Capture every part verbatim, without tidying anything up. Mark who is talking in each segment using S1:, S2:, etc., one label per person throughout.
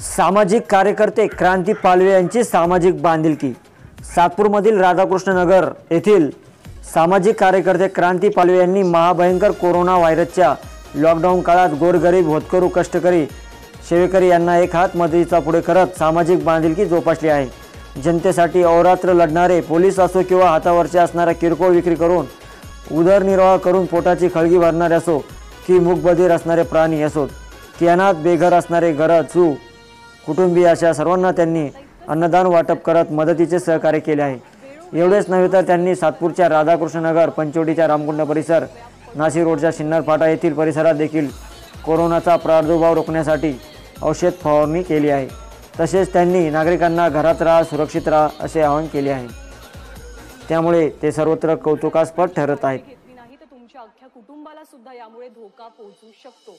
S1: सामाजिक कार्यकर्ते क्रांती पालवे यांची सामाजिक बांधिलकी। सातपूरमधील राधाकृष्ण नगर येथील सामाजिक कार्यकर्ते क्रांती पालवे यांनी महाभयंकर कोरोना व्हायरसच्या लॉकडाऊन काळात गोरगरीब होतकरू कष्टकरी सेवेकरी यांना एक हात मदतीचा पुढे करत सामाजिक बांधिलकी जोपासली आहे। जनतेसाठी अहोरात्र लढणारे पोलीस असो किंवा हातावरच्या असणाऱ्या किरकोळ विक्री करून उदरनिर्वाह करून पोटाची खळगी भरणारे असो की मूकबधीर असणारे प्राणी असोत की अनाथ बेघर असणारे गरजू कुटुंबीय अशा सर्वांना त्यांनी अन्नदान वाटप करत मदतीचे सहकार्य केले आहे। एवढेच नव्हे तर त्यांनी सातपूरच्या राधाकृष्ण नगर, पंचवटीच्या रामकुंड परिसर, नाशिक रोडच्या शिन्नर फाटा येथील परिसरात देखील कोरोनाचा प्रादुर्भाव रोखण्यासाठी औषध फवारणी केली आहे। तसेच त्यांनी नागरिकांना घरात राहा, सुरक्षित राहा असे आवाहन केले आहे। त्यामुळे ते सर्वत्र कौतुकास्पद ठरत आहेत।
S2: तुमच्या अख्ख्या कुटुंबाला सुद्धा यामुळे धोका पोहोचू शकतो।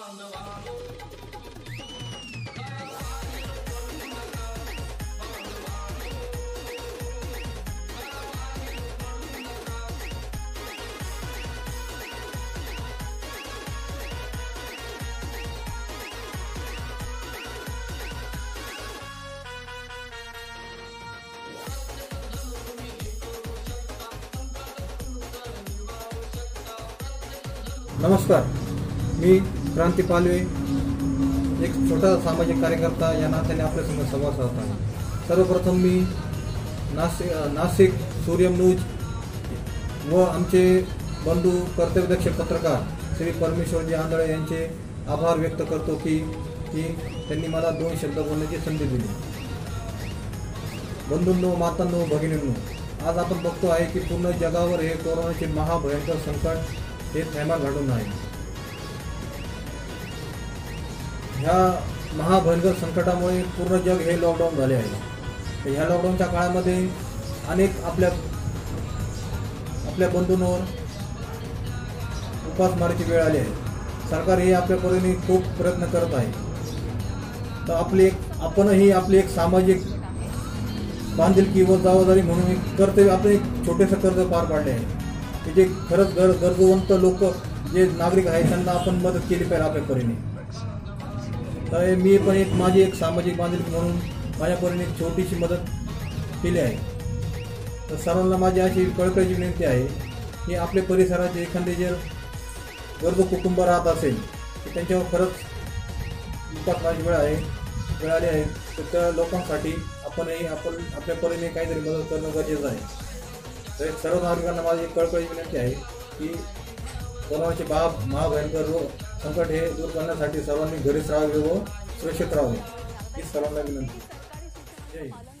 S3: नमस्कार, मी क्रांती पालवे, एक छोटा सामाजिक कार्यकर्ता या नात्याने आपल्यासमोर संवाद साधत आहे। सर्वप्रथम मी नाशिक नाशिक सूर्य न्यूज व आमचे बंधू कर्तव्यदक्ष पत्रकार श्री परमेश्वरजी आंधळे यांचे आभार व्यक्त करतो की की त्यांनी मला दोन शब्द बोलण्याची संधी दिली। बंधूंनो, मातांनो, भगिनींनो, आज आपण बघतो आहे की पूर्ण जगावर हे कोरोनाचे महाभयंकर संकट हे थैमान घालून आहे। ह्या महाभयंकर संकटामुळे पूर्ण जग हे लॉकडाऊन झाले आहे। ह्या लॉकडाऊनच्या काळामध्ये अनेक आपल्या आपल्या बंधूंवर उपासमारीची वेळ आली आहे। सरकार हे आपल्या परीने खूप प्रयत्न करत आहे। तर आपली आपणही आपली एक सामाजिक बांधिलकी व जबाबदारी म्हणून एक कर्तव्य, आपण एक छोटेसे कर्तव्य पार पाडले आहे की जे खरंच गर गरजूवंत लोक जे नागरिक आहेत त्यांना आपण मदत केली पाहिजे आपल्या परीने। तर मी पण एक माझी एक सामाजिक बांधिलकी म्हणून माझ्या परीने एक छोटीशी मदत केली आहे। तर सर्वांना माझी अशी कळकळीची विनंती आहे की आपल्या परिसरात एखादे जर गरजू कुटुंब राहत असेल तर त्यांच्यावर खरंच उपासमारीची वेळ आहे वेळ आली आहे तर त्या लोकांसाठी आपणही आपण आपल्या परीने काहीतरी मदत करणं गरजेचं आहे। तर सर्व नागरिकांना माझी कळकळीची विनंती आहे की कोरोनाचे महा महाभयंकर रोग संकट हे दूर करण्यासाठी सर्वांनी घरीच राहावे व सुरक्षित राहावे ही सर्वांना विनंती। जय हिंद।